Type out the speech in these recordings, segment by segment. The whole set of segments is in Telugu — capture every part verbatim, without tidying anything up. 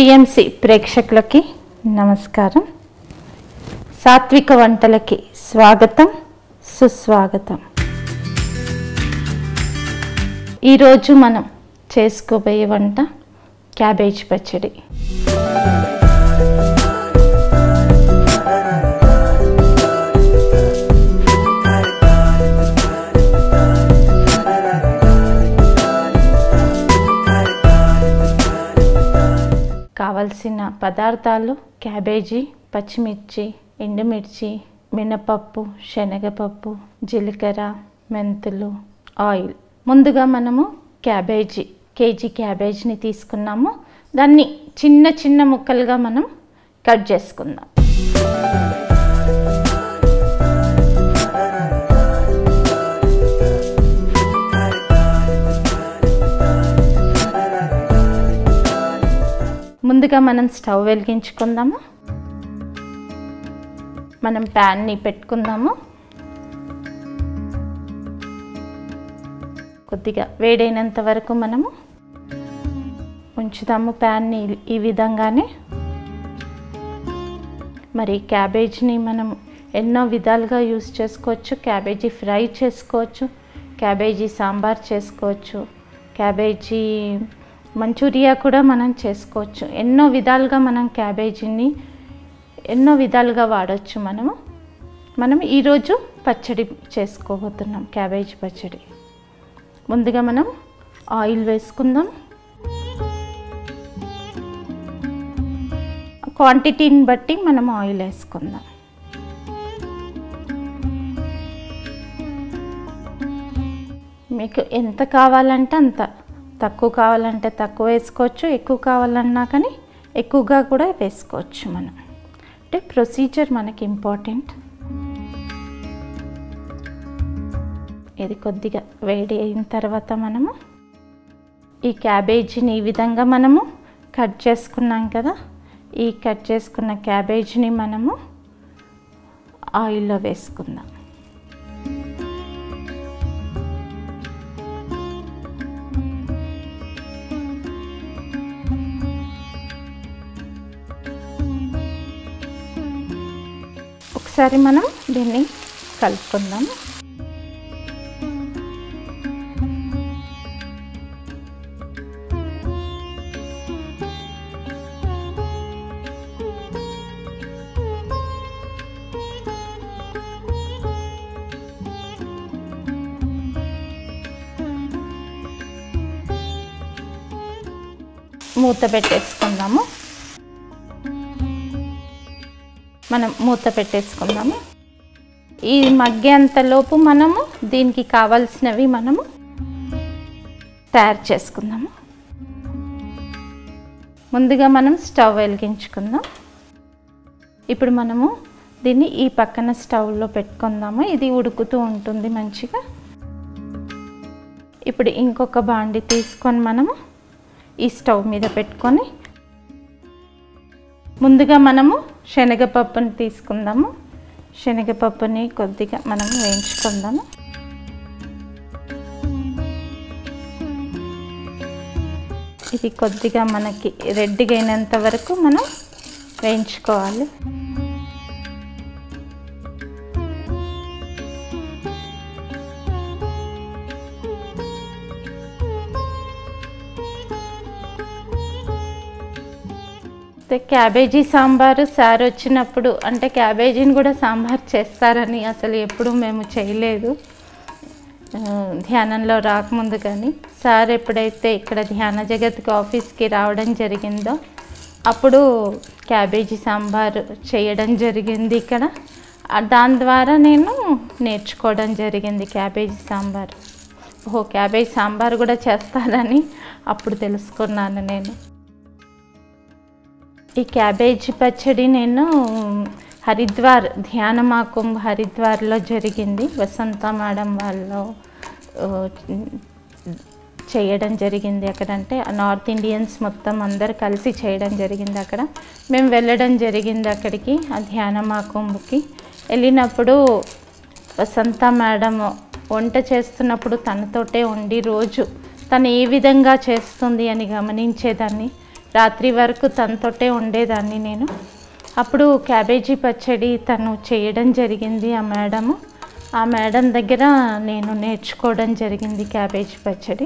టిఎంసి ప్రేక్షకులకి నమస్కారం. సాత్విక వంటలకి స్వాగతం, సుస్వాగతం. ఈరోజు మనం చేసుకోబోయే వంట క్యాబేజ్ పచ్చడి. కావలసిన పదార్థాలు క్యాబేజీ, పచ్చిమిర్చి, ఎండుమిర్చి, మినపప్పు, శనగపప్పు, జీలకర్ర, మెంతులు, ఆయిల్. ముందుగా మనము క్యాబేజీ కేజీ క్యాబేజీని తీసుకున్నాము. దాన్ని చిన్న చిన్న ముక్కలుగా మనం కట్ చేసుకుందాం. ముందుగా మనం స్టవ్ వెలిగించుకుందాము. మనం ప్యాన్ని పెట్టుకుందాము. కొద్దిగా వేడైనంత వరకు మనము ఉంచుదాము ప్యాన్ని ఈ విధంగానే. మరి క్యాబేజీని మనం ఎన్నో విధాలుగా యూస్ చేసుకోవచ్చు. క్యాబేజీ ఫ్రై చేసుకోవచ్చు, క్యాబేజీ సాంబార్ చేసుకోవచ్చు, క్యాబేజీ మంచూరియా కూడా మనం చేసుకోవచ్చు. ఎన్నో విధాలుగా మనం క్యాబేజీని ఎన్నో విధాలుగా వాడచ్చు. మనము మనం ఈరోజు పచ్చడి చేసుకోబోతున్నాం, క్యాబేజీ పచ్చడి. ముందుగా మనం ఆయిల్ వేసుకుందాం. క్వాంటిటీని బట్టి మనం ఆయిల్ వేసుకుందాం. మీకు ఎంత కావాలంటే అంత, తక్కువ కావాలంటే తక్కువ వేసుకోవచ్చు, ఎక్కువ కావాలన్నా కానీ ఎక్కువగా కూడా వేసుకోవచ్చు. మనం అంటే ప్రొసీజర్ మనకి ఇంపార్టెంట్. ఇది కొద్దిగా వేడి అయిన తర్వాత మనము ఈ క్యాబేజీని ఈ విధంగా మనము కట్ చేసుకున్నాం కదా, ఈ కట్ చేసుకున్న క్యాబేజీని మనము ఆయిల్లో వేసుకుందాం. ఒకసారి మనం దీన్ని కలుపుకుందాం. మూత పెట్టేసుకుందాము. మనం మూత పెట్టేసుకుందాము. ఈ మగ్గేంతలోపు మనము దీనికి కావాల్సినవి మనము తయారు చేసుకుందాము. ముందుగా మనం స్టవ్ వెలిగించుకుందాం. ఇప్పుడు మనము దీన్ని ఈ పక్కన స్టవ్లో పెట్టుకుందాము. ఇది ఉడుకుతూ ఉంటుంది మంచిగా. ఇప్పుడు ఇంకొక బాండి తీసుకొని మనము ఈ స్టవ్ మీద పెట్టుకొని ముందుగా మనము శనగపప్పుని తీసుకుందాము. శనగపప్పుని కొద్దిగా మనం వేయించుకుందాము. ఇది కొద్దిగా మనకి రెడ్డిగా అయినంత వరకు మనం వేయించుకోవాలి. క్యాబేజీ సాంబారు సార్ వచ్చినప్పుడు, అంటే క్యాబేజీని కూడా సాంబార్ చేస్తారని అసలు ఎప్పుడు మేము చేయలేదు ధ్యానంలో రాకముందు. కానీ సార్ ఎప్పుడైతే ఇక్కడ ధ్యాన జగత్కి ఆఫీస్కి రావడం జరిగిందో అప్పుడు క్యాబేజీ సాంబారు చేయడం జరిగింది ఇక్కడ. దాని ద్వారా నేను నేర్చుకోవడం జరిగింది క్యాబేజీ సాంబార్. ఓహో, క్యాబేజీ సాంబార్ కూడా చేస్తారని అప్పుడు తెలుసుకున్నాను నేను. ఈ క్యాబేజీ పచ్చడి నేను హరిద్వార్ ధ్యానమాకుంభ్ హరిద్వార్లో జరిగింది. వసంత మేడం వాళ్ళు చేయడం జరిగింది అక్కడంటే నార్త్ ఇండియన్స్ మొత్తం అందరు కలిసి చేయడం జరిగింది అక్కడ. మేము వెళ్ళడం జరిగింది అక్కడికి, ఆ ధ్యానమాకుంభ్కి వెళ్ళినప్పుడు వసంత మేడం వంట చేస్తున్నప్పుడు తనతోటే ఉండి రోజు తను ఏ విధంగా చేస్తుంది అని గమనించేదాన్ని. రాత్రి వరకు తనతోటే ఉండేదాన్ని నేను. అప్పుడు క్యాబేజీ పచ్చడి తను చేయడం జరిగింది ఆ మేడము. ఆ మేడం దగ్గర నేను నేర్చుకోవడం జరిగింది క్యాబేజీ పచ్చడి.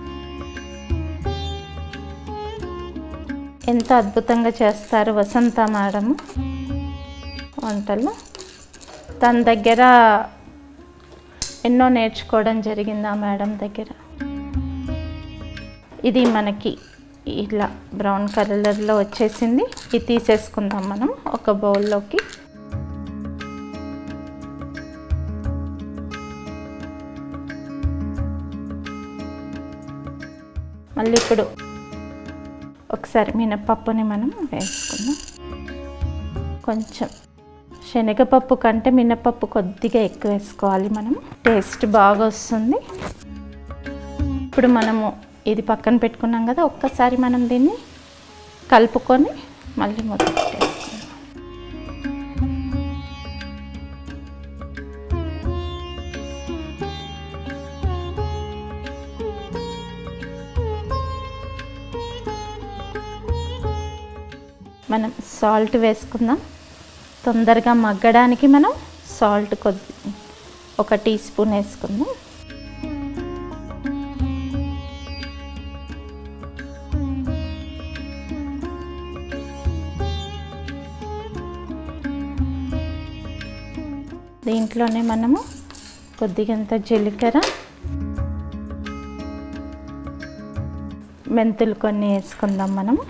ఎంత అద్భుతంగా చేస్తారు వసంత మేడము వంటలు. తన దగ్గర ఎన్నో నేర్చుకోవడం జరిగింది ఆ మేడం దగ్గర. ఇది మనకి ఇలా బ్రౌన్ కలర్లో వచ్చేసింది. ఇది తీసేసుకుందాం మనం ఒక బౌల్లోకి. మళ్ళీ ఇప్పుడు ఒకసారి మినపప్పుని మనం వేసుకుందాం. కొంచెం శనగపప్పు కంటే మినపప్పు కొద్దిగా ఎక్కువ వేసుకోవాలి మనం, టేస్ట్ బాగా వస్తుంది. ఇప్పుడు మనము ఇది పక్కన పెట్టుకున్నాం కదా, ఒక్కసారి మనం దీన్ని కలుపుకొని మళ్ళీ మూత పెట్టేసుకుందాం. మనం సాల్ట్ వేసుకుందాం. తొందరగా మగ్గడానికి మనం సాల్ట్ కొద్ది ఒక టీ స్పూన్ వేసుకుందాం. దీంట్లోనే మనము కొద్దిగంత జీలకర్ర, మెంతులు కొన్ని వేసుకుందాం మనము.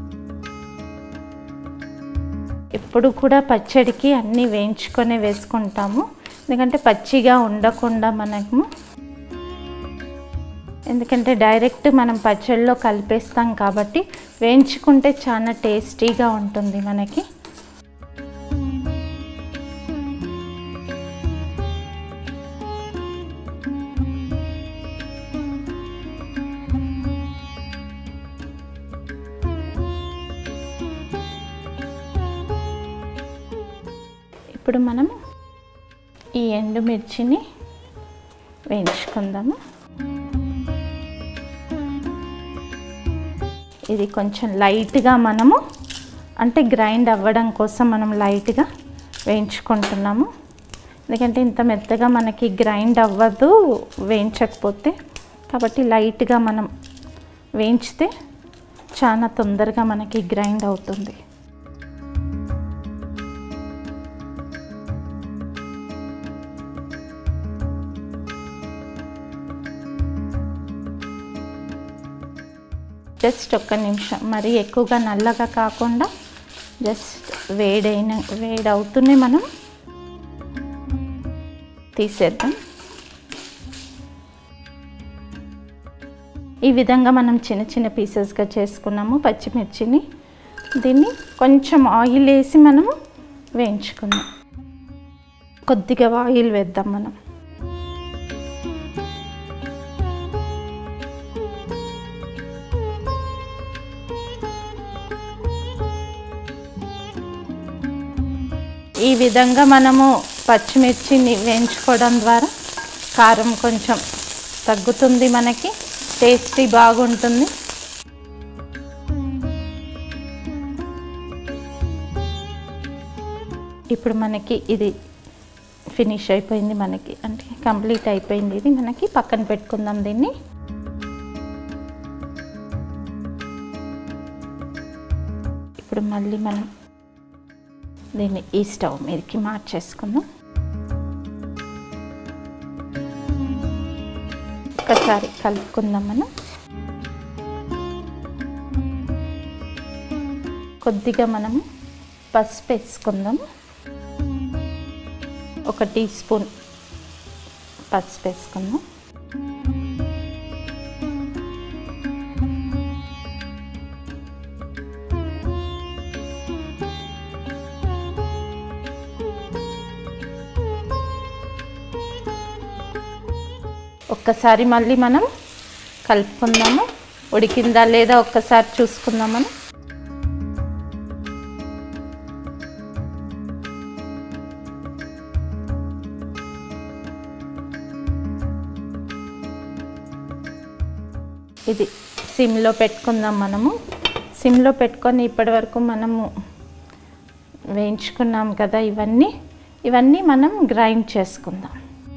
ఎప్పుడు కూడా పచ్చడికి అన్నీ వేయించుకొని వేసుకుంటాము, ఎందుకంటే పచ్చిగా ఉండకుండా మనము, ఎందుకంటే డైరెక్ట్ మనం పచ్చడిలో కలిపేస్తాం కాబట్టి వేయించుకుంటే చాలా టేస్టీగా ఉంటుంది మనకి. ఇప్పుడు మనము ఈ ఎండుమిర్చిని వేయించుకుందాము. ఇది కొంచెం లైట్గా మనము అంటే గ్రైండ్ అవ్వడం కోసం మనం లైట్గా వేయించుకుంటున్నాము, ఎందుకంటే ఇంత మెత్తగా మనకి గ్రైండ్ అవ్వదు వేయించకపోతే. కాబట్టి లైట్గా మనం వేయించితే చాలా తొందరగా మనకి గ్రైండ్ అవుతుంది. జస్ట్ ఒక్క నిమిషం, మరీ ఎక్కువగా నల్లగా కాకుండా జస్ట్ వేడైన వేడి అవుతూనే మనం తీసేద్దాం. ఈ విధంగా మనం చిన్న చిన్న పీసెస్గా చేసుకున్నాము పచ్చిమిర్చిని. దీన్ని కొంచెం ఆయిల్ వేసి మనము వేయించుకుందాం. కొద్దిగా ఆయిల్ వేద్దాం మనం. ఈ విధంగా మనము పచ్చిమిర్చిని వేయించుకోవడం ద్వారా కారం కొంచెం తగ్గుతుంది, మనకి టేస్టీ బాగుంటుంది. ఇప్పుడు మనకి ఇది ఫినిష్ అయిపోయింది, మనకి అంటే కంప్లీట్ అయిపోయింది. ఇది మనకి పక్కన పెట్టుకుందాం దీన్ని. ఇప్పుడు మళ్ళీ మనం దీన్ని ఈ స్టవ్ మీదకి మార్చేసుకుందాం. ఒకసారి కలుపుకుందాం మనం. కొద్దిగా మనము పసుపు వేసుకుందాము. ఒక టీ స్పూన్ పసుపు వేసుకుందాం. ఒక్కసారి మళ్ళీ మనం కలుపుకుందాము. ఉడికిందా లేదా ఒక్కసారి చూసుకుందాం మనం. ఇది సిమ్లో పెట్టుకుందాం మనము. సిమ్లో పెట్టుకొని ఇప్పటి వరకు మనము వేయించుకున్నాం కదా, ఇవన్నీ ఇవన్నీ మనం గ్రైండ్ చేసుకుందాం.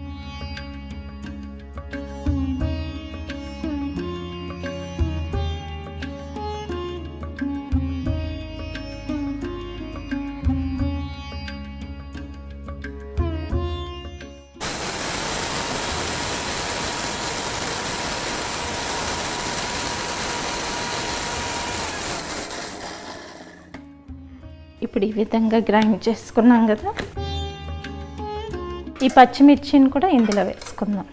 ఇప్పుడు ఈ విధంగా గ్రైండ్ చేసుకున్నాం కదా, ఈ పచ్చిమిర్చిని కూడా ఇందులో వేసుకుందాం.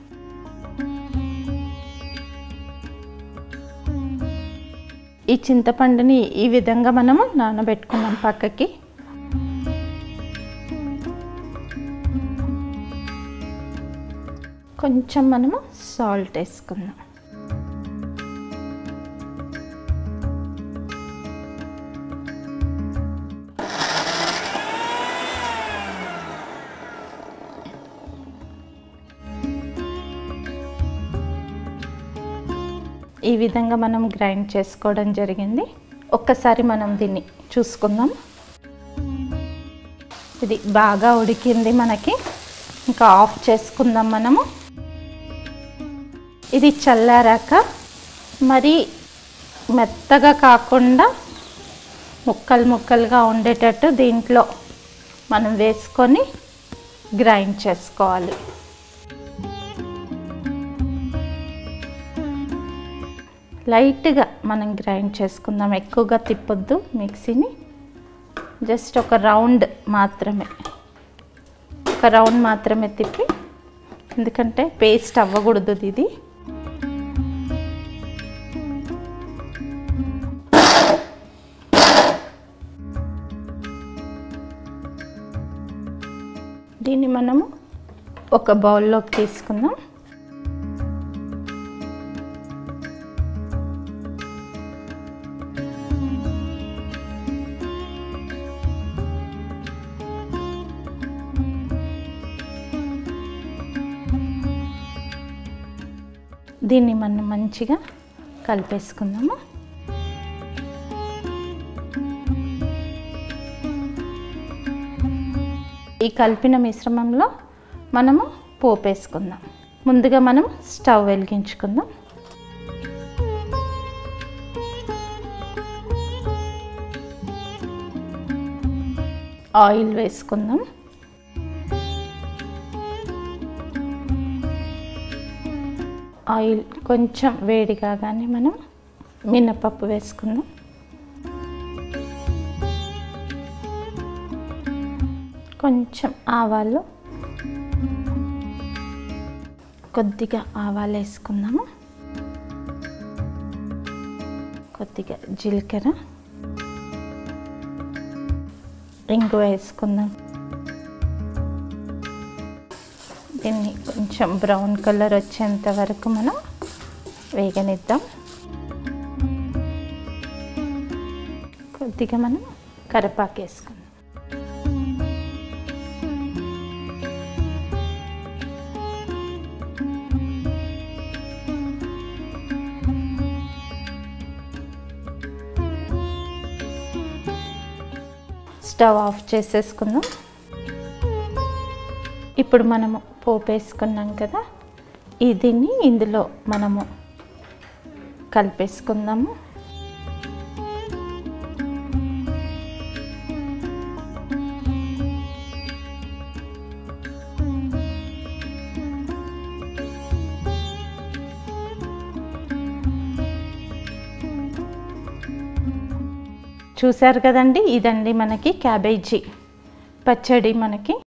ఈ చింతపండుని ఈ విధంగా మనము నానబెట్టుకున్నాం పక్కకి. కొంచెం మనము సాల్ట్ వేసుకుందాం. ఈ విధంగా మనం గ్రైండ్ చేసుకోవడం జరిగింది. ఒక్కసారి మనం దీన్ని చూసుకుందాం. ఇది బాగా ఉడికింది మనకి. ఇంకా ఆఫ్ చేసుకుందాం మనము. ఇది చల్లారాక మరి మెత్తగా కాకుండా ముక్కలు ముక్కలుగా ఉండేటట్టు దీంట్లో మనం వేసుకొని గ్రైండ్ చేసుకోవాలి. లైట్గా మనం గ్రైండ్ చేసుకుందాం, ఎక్కువగా తిప్పొద్దు మిక్సీని. జస్ట్ ఒక రౌండ్ మాత్రమే, ఒక రౌండ్ మాత్రమే తిప్పి, ఎందుకంటే పేస్ట్ అవ్వకూడదు ఇది. దీన్ని మనము ఒక బౌల్లోకి తీసుకుందాం. దీన్ని మనం మంచిగా కలిపేసుకుందాము. ఈ కలిపిన మిశ్రమంలో మనము పోపు వేసుకుందాం. ముందుగా మనం స్టవ్ వెలిగించుకుందాం. ఆయిల్ వేసుకుందాం. ఆయిల్ కొంచెం వేడి కాగానే మనం మినపప్పు వేసుకుందాం. కొంచెం ఆవాలు, కొద్దిగా ఆవాలు వేసుకుందాము. కొద్దిగా జీలకర్ర, ఇంగువ వేసుకుందాం. దీన్ని కొంచెం బ్రౌన్ కలర్ వచ్చేంత వరకు మనం వేగనిద్దాం. కొద్దిగా మనం కరివేపాకు వేసుకుందాం. స్టవ్ ఆఫ్ చేసేసుకుందాం. ఇప్పుడు మనము పోపు వేసుకున్నాం కదా, దీన్ని ఇందులో మనము కలిపేసుకుందాము. చూశారు కదండి, ఇదండి మనకి క్యాబేజీ పచ్చడి మనకి